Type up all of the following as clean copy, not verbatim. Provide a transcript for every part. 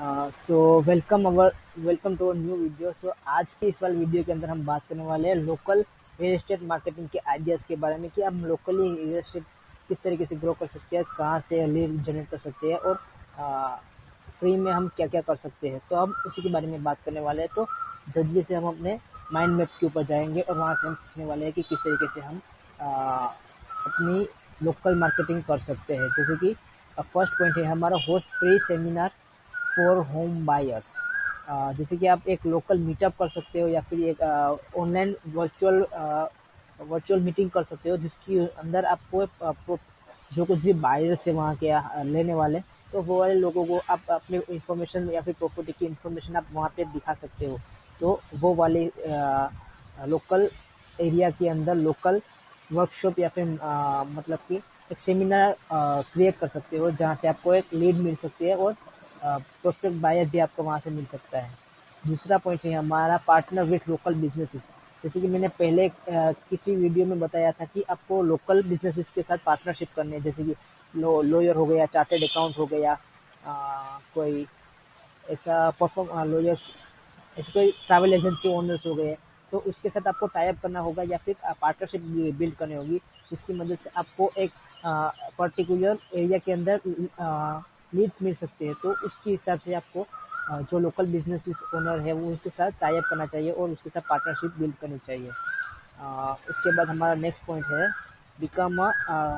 So welcome to new video. So आज की इस वाले वीडियो के अंदर हम बात करने वाले हैं लोकल रियल एस्टेट मार्केटिंग के आइडियाज़ के बारे में कि हम लोकली रियल एस्टेट किस तरीके से ग्रो कर सकते हैं, कहाँ से लीड जनरेट कर सकते हैं और फ्री में हम क्या क्या कर सकते हैं। तो हम उसी के बारे में बात करने वाले हैं। तो जल्दी से हम अपने माइंड मैप के ऊपर जाएंगे और वहाँ से हम सीखने वाले हैं कि किस तरीके से हम अपनी लोकल मार्केटिंग कर सकते हैं। जैसे कि फर्स्ट पॉइंट है हमारा host free seminar for home buyers. जैसे कि आप एक लोकल मीटअप कर सकते हो या फिर एक ऑनलाइन वर्चुअल मीटिंग कर सकते हो, जिसकी अंदर आपको जो कुछ भी बायर्स है वहाँ के लेने वाले, तो वो वाले लोगों को आप अपने इंफॉर्मेशन या फिर प्रॉपर्टी की इंफॉर्मेशन आप वहाँ पे दिखा सकते हो। तो वो वाले लोकल एरिया के अंदर लोकल वर्कशॉप या फिर मतलब कि एक सेमिनार क्रिएट कर सकते हो, जहाँ से आपको एक लीड मिल सकती है और प्रोस्पेक्ट बायर भी आपको वहाँ से मिल सकता है। दूसरा पॉइंट है हमारा पार्टनर विथ लोकल बिजनेसेस। जैसे कि मैंने पहले किसी वीडियो में बताया था कि आपको लोकल बिजनेसेस के साथ पार्टनरशिप करनी है। जैसे कि लॉयर हो गया, चार्टेड अकाउंट हो गया, कोई ऐसा परफॉर्म लॉयर्स, ऐसे कोई ट्रैवल एजेंसी ओनर्स हो गए, तो उसके साथ आपको टाई अप करना होगा या फिर पार्टनरशिप बिल्ड करनी होगी, जिसकी मदद से आपको एक पर्टिकुलर एरिया के अंदर लीड्स मिल सकते हैं। तो उसके हिसाब से आपको जो लोकल बिजनेस ओनर है वो उसके साथ टाई अप करना चाहिए और उसके साथ पार्टनरशिप बिल्ड करनी चाहिए। उसके बाद हमारा नेक्स्ट पॉइंट है become a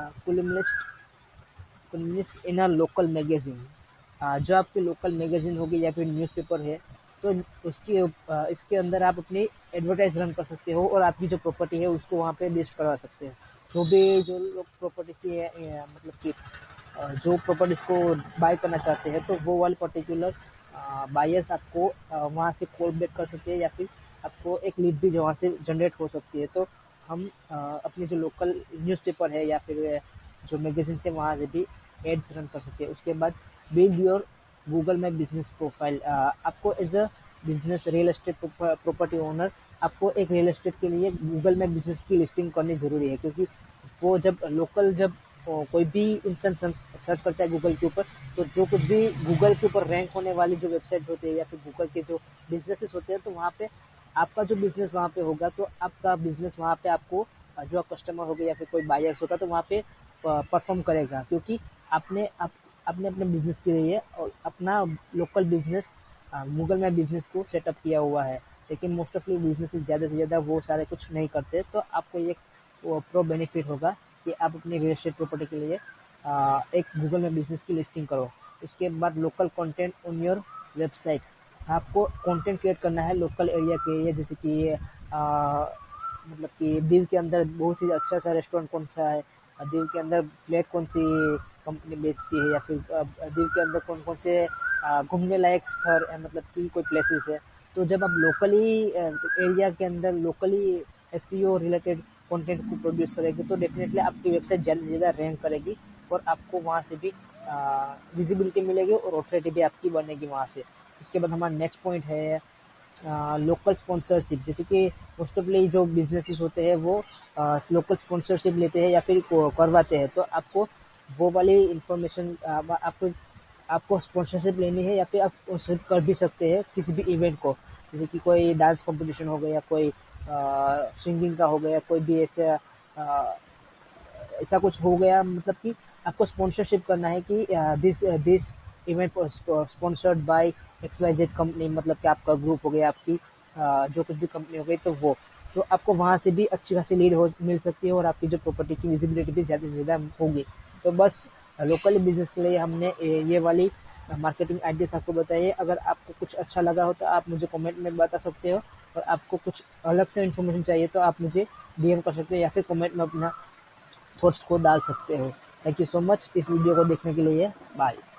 columnist in a local magazine. जो आपकी लोकल मैगजीन होगी या फिर न्यूज़पेपर है, तो इसके अंदर आप अपनी एडवर्टाइज रन कर सकते हो और आपकी जो प्रॉपर्टी है उसको वहाँ पे लिस्ट करवा सकते हैं। जो लोग प्रॉपर्टी की मतलब कि जो प्रॉपर्टीज को बाय करना चाहते हैं, तो वो वाले पर्टिकुलर बायर्स आपको वहाँ से कॉल बैक कर सकते हैं या फिर आपको एक लीड भी जो वहाँ से जनरेट हो सकती है। तो हम अपनी जो लोकल न्यूज़पेपर है या फिर जो मैगजीन है वहाँ से भी एड्स रन कर सकते हैं। उसके बाद build your Google map business profile. आपको as a business real estate property owner आपको एक रियल एस्टेट के लिए गूगल मैप बिजनेस की लिस्टिंग करनी ज़रूरी है, क्योंकि वो जब कोई भी इंसान सर्च करता है गूगल के ऊपर, तो जो कुछ भी गूगल के ऊपर रैंक होने वाली जो वेबसाइट होती है या फिर गूगल के जो बिजनेसेस होते हैं, तो वहाँ पे आपका जो बिजनेस वहाँ पे होगा, तो आपका बिजनेस वहाँ पे आपको जो कस्टमर होगा या फिर कोई बायर्स होगा तो वहाँ पे परफॉर्म करेगा, क्योंकि आपने अपने बिजनेस के लिए और अपना local business Google map business को सेटअप किया हुआ है। लेकिन मोस्ट ऑफली बिजनेसेस ज़्यादा से ज़्यादा वो सारे कुछ नहीं करते, तो आपको ये प्रो बेनिफिट होगा कि आप अपने रियल एस्टेट प्रॉपर्टी के लिए एक गूगल में बिजनेस की लिस्टिंग करो। उसके बाद local content on your website. आपको कंटेंट क्रिएट करना है लोकल एरिया के लिए, जैसे कि मतलब कि दीव के अंदर बहुत ही अच्छा सा रेस्टोरेंट कौन सा है, दीव के अंदर फ्लैट कौन सी कंपनी बेचती है, या फिर दीव के अंदर कौन कौन से घूमने लायक स्थल है, मतलब कि कोई प्लेसेस है। तो जब आप लोकली एरिया के अंदर लोकली एसईओ रिलेटेड कंटेंट को प्रोड्यूस करेंगे, तो डेफिनेटली आपकी वेबसाइट ज़्यादा से ज़्यादा रैंक करेगी और आपको वहाँ से भी विजिबिलिटी मिलेगी और ऑथोरिटी भी आपकी बनेगी वहाँ से। उसके बाद हमारा नेक्स्ट पॉइंट है लोकल स्पॉन्सरशिप। जैसे कि मोस्ट ऑफली जो बिजनेसेस होते हैं वो लोकल स्पॉन्सरशिप लेते हैं या फिर करवाते हैं, तो आपको वो वाली इंफॉर्मेशन आपको स्पॉन्सरशिप लेनी है या फिर आप स्पॉन्सरशिप कर भी सकते हैं किसी भी इवेंट को। जैसे कि कोई डांस कंपटीशन हो गया, कोई सिंगिंग का हो गया, कोई भी ऐसा कुछ हो गया, मतलब कि आपको स्पॉन्सरशिप करना है कि this event sponsored by XYZ company, मतलब कि आपका ग्रुप हो गया, आपकी जो कुछ भी कंपनी हो गई, तो वो तो आपको वहाँ से भी अच्छी खासी लीड हो मिल सकती है और आपकी जो प्रॉपर्टी की विजिबिलिटी भी ज़्यादा से ज़्यादा होगी। तो बस लोकली बिजनेस के लिए हमने ये वाली मार्केटिंग आइडियाज आपको बताइए। अगर आपको कुछ अच्छा लगा हो तो आप मुझे कमेंट में बता सकते हो, और आपको कुछ अलग से इन्फॉर्मेशन चाहिए तो आप मुझे डीएम कर सकते हो या फिर कमेंट में अपना थॉट्स को डाल सकते हो। थैंक यू सो मच इस वीडियो को देखने के लिए। बाय।